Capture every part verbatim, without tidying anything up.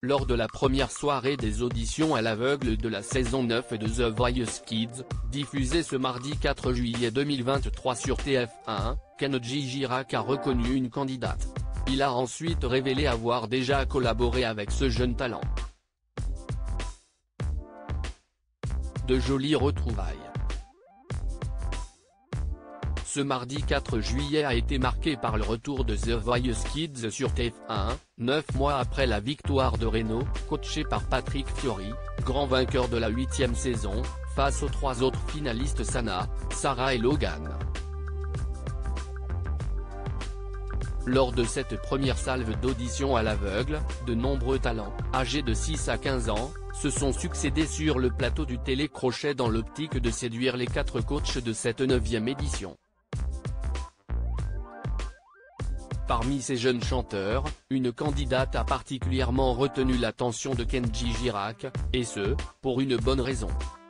lors de la première soirée des auditions à l'aveugle de la saison neuf de The Voice Kids, diffusée ce mardi quatre juillet deux mille vingt-trois sur T F un, Kenji Girac a reconnu une candidate. Il a ensuite révélé avoir déjà collaboré avec ce jeune talent. De jolies retrouvailles. Ce mardi quatre juillet a été marqué par le retour de The Voice Kids sur T F un, neuf mois après la victoire de Reno, coaché par Patrick Fiori, grand vainqueur de la huitième saison, face aux trois autres finalistes Sana, Sarah et Logan. Lors de cette première salve d'audition à l'aveugle, de nombreux talents, âgés de six à quinze ans, se sont succédés sur le plateau du télécrochet dans l'optique de séduire les quatre coachs de cette neuvième édition. Parmi ces jeunes chanteurs, une candidate a particulièrement retenu l'attention de Kenji Girac, et ce, pour une bonne raison.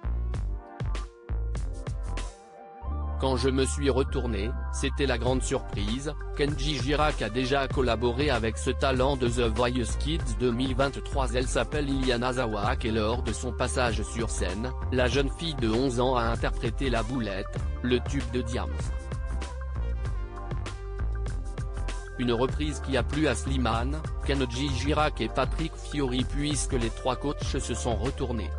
Quand je me suis retourné, c'était la grande surprise, Kenji Girac a déjà collaboré avec ce talent de The Voice Kids deux mille vingt-trois. Elle s'appelle Iliana Zawak et lors de son passage sur scène, la jeune fille de onze ans a interprété La Boulette, le tube de Diams. Une reprise qui a plu à Slimane, Kenji Girac et Patrick Fiori puisque les trois coachs se sont retournés.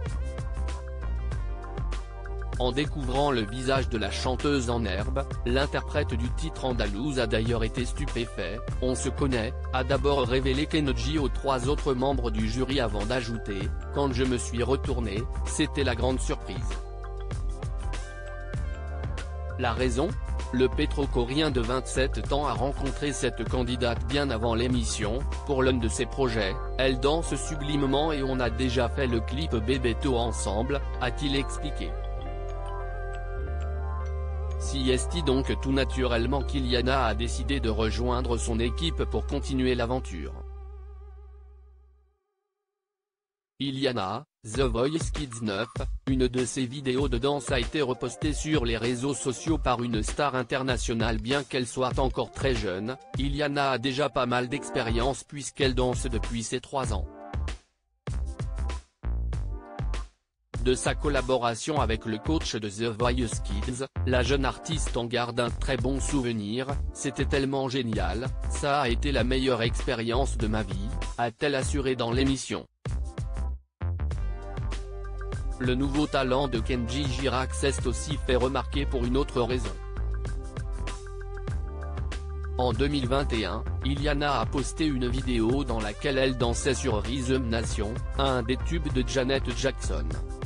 En découvrant le visage de la chanteuse en herbe, l'interprète du titre andalouse a d'ailleurs été stupéfait. « On se connaît », a d'abord révélé Kenji aux trois autres membres du jury avant d'ajouter « Quand je me suis retourné, c'était la grande surprise ». La raison ? Le pétro-coréen de vingt-sept ans a rencontré cette candidate bien avant l'émission, pour l'un de ses projets, elle danse sublimement et on a déjà fait le clip Bebeto ensemble, a-t-il expliqué. Si est donc tout naturellement qu'Iliana a décidé de rejoindre son équipe pour continuer l'aventure. Iliana, The Voice Kids neuf, une de ses vidéos de danse a été repostée sur les réseaux sociaux par une star internationale. Bien qu'elle soit encore très jeune, Iliana a déjà pas mal d'expérience puisqu'elle danse depuis ses trois ans. De sa collaboration avec le coach de The Voice Kids, la jeune artiste en garde un très bon souvenir. « C'était tellement génial, ça a été la meilleure expérience de ma vie », a-t-elle assuré dans l'émission. Le nouveau talent de Kenji Girac s'est aussi fait remarquer pour une autre raison. En deux mille vingt et un, Iliana a posté une vidéo dans laquelle elle dansait sur Rhythm Nation, un des tubes de Janet Jackson.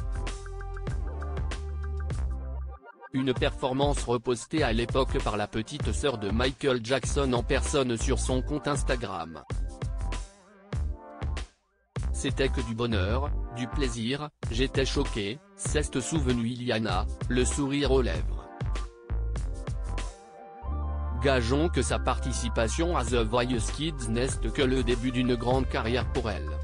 Une performance repostée à l'époque par la petite sœur de Michael Jackson en personne sur son compte Instagram. C'était que du bonheur, du plaisir, j'étais choquée, s'est souvenu Iliana, le sourire aux lèvres. Gageons que sa participation à The Voice Kids n'est que le début d'une grande carrière pour elle.